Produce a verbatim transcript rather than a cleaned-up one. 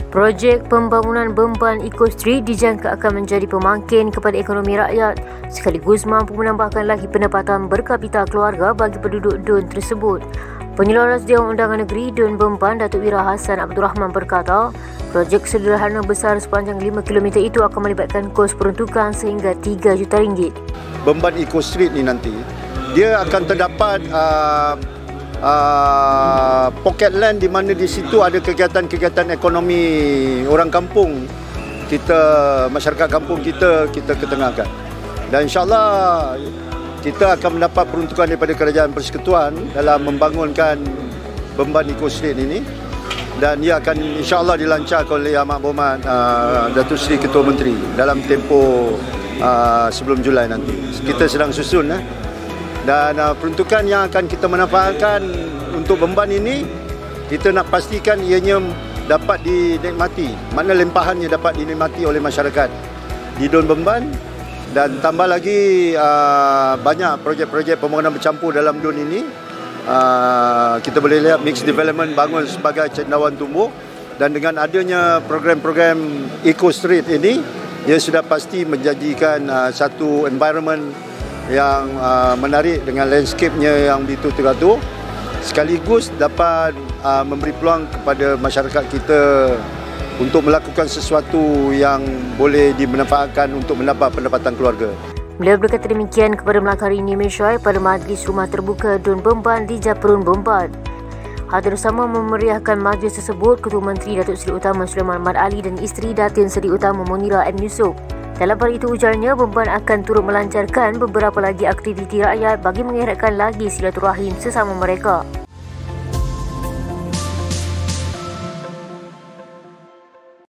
Projek pembangunan Bemban Eco Street dijangka akan menjadi pemangkin kepada ekonomi rakyat sekaligus mampu menambahkan lagi pendapatan berkapita keluarga bagi penduduk Dun tersebut. Penyeluruh Dewan Undangan Negeri Dun Bemban, Datuk Wira Hassan Abdul Rahman berkata, projek sederhana besar sepanjang lima kilometer itu akan melibatkan kos peruntukan sehingga tiga juta ringgit. Bemban Eco Street ni nanti, dia akan terdapat uh, uh, pocket land di mana di situ ada kegiatan-kegiatan ekonomi orang kampung kita, masyarakat kampung kita, kita ketengahkan. Dan insyaAllah kita akan mendapat peruntukan daripada Kerajaan Persekutuan dalam membangunkan Bemban Eco Street ini, dan ia akan insyaAllah dilancarkan oleh Amat Berhormat uh, Datuk Seri Ketua Menteri dalam tempoh uh, sebelum Julai nanti. Kita sedang susun eh. Dan uh, peruntukan yang akan kita manfaatkan untuk Bemban ini, kita nak pastikan ianya dapat dinikmati, mana lempahannya dapat dinikmati oleh masyarakat di Dun Bemban. Dan tambah lagi uh, banyak projek-projek pembangunan bercampur dalam Dun ini. Uh, kita boleh lihat mixed development bangun sebagai cendawan tumbuh, dan dengan adanya program-program Eco Street ini, ia sudah pasti menjanjikan uh, satu environment yang uh, menarik dengan landscape-nya yang begitu teratur, sekaligus dapat uh, memberi peluang kepada masyarakat kita untuk melakukan sesuatu yang boleh dimanfaatkan untuk mendapat pendapatan keluarga. Beliau berkata demikian kepada Melaka Hari Ini Malaysia pada Majlis Rumah Terbuka Dun Bemban di Japarun Bemban. Hal bersama memeriahkan majlis tersebut, Ketua Menteri Datuk Seri Utama Sulaiman Ahmad Ali dan isteri Datin Seri Utama Munira M. Yusof. Dalam hal itu ujarnya, Bemban akan turut melancarkan beberapa lagi aktiviti rakyat bagi mengeratkan lagi silaturahim sesama mereka.